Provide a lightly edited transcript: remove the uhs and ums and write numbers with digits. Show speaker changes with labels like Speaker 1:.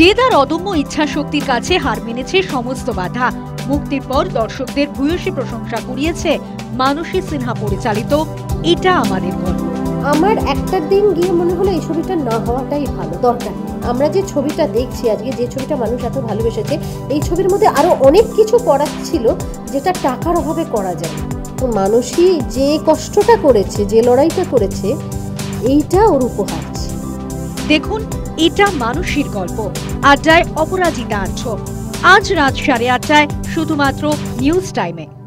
Speaker 1: জেদ আর অদম্য ইচ্ছা শক্তির কাছে হার মেনেছে সমস্ত বাধা। মুক্তির পর দর্শকদের ভূয়সী প্রশংসা কুড়িয়েছে মানসী সিনহা পরিচালিত এটা আমাদের গল্প।
Speaker 2: আমার একটা দিন গিয়ে মনে হলো এই ছবিটা না হওয়াটাই ভালো, দরকার। আমরা যে ছবিটা দেখছি আজকে, যে ছবিটা মানুষ এত ভালোবেসেছে, এই ছবির মধ্যে আরো অনেক কিছু করার ছিল যেটা টাকার অভাবে করা যায়। তো মানসী যে কষ্টটা করেছে, যে লড়াইটা করেছে, এইটা ওর উপহার।
Speaker 1: দেখুন এটা মানসীর গল্প, আড্ডায় অপরাজিতা আছো, আজ রাত 8:30টায় শুধুমাত্র নিউজ টাইমে।